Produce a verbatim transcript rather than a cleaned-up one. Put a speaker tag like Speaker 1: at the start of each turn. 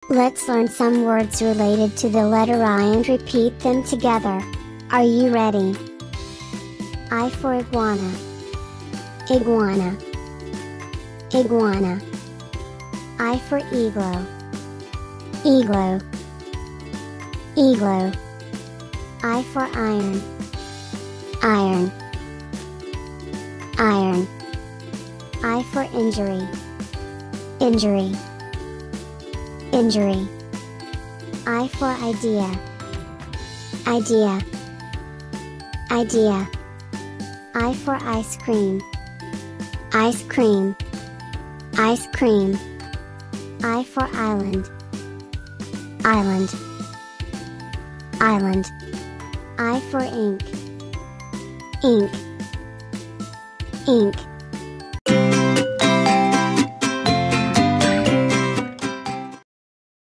Speaker 1: Let's learn some words related to the letter I and repeat them together. Are you ready? I for iguana. Iguana. Iguana. I for igloo. Igloo. Igloo. I for iron. Iron. Iron. I for injury. Injury. Injury. I for idea. Idea. Idea. I for ice cream. Ice cream. Ice cream. I for island. Island. Island. I for ink. Ink. Ink.